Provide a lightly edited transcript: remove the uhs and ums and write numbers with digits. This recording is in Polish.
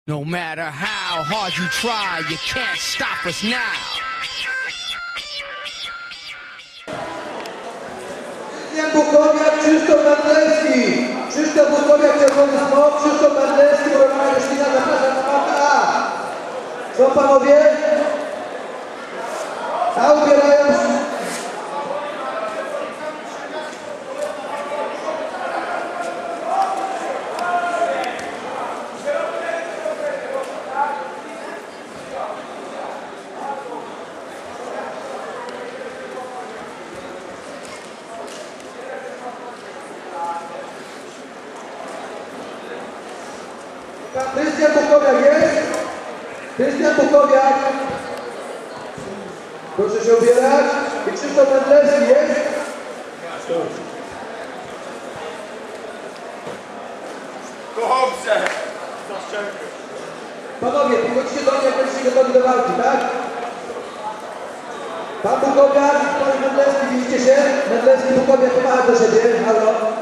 No matter how hard you try, you can't stop us now. Bukowiak, Krzysztof Mandlewski. Krzysztof Bukowiak, Czerwony Smok. Krzysztof Mandlewski, Romana Roślina, zapraszam na mapę A. Są panowie? A ubierają... Krystian Bukowiak jest? Krystian Bukowiak. Proszę się ubierać. I Krzysztof Mandlewski jest? Dobrze! Panowie, przychodźcie do mnie, jak będziecie gotowi do walki, tak? Pan Bukowiak, pan Mandlewski, widzicie się? Mandlewski, Bukowiak, pomacha do siebie. Halo?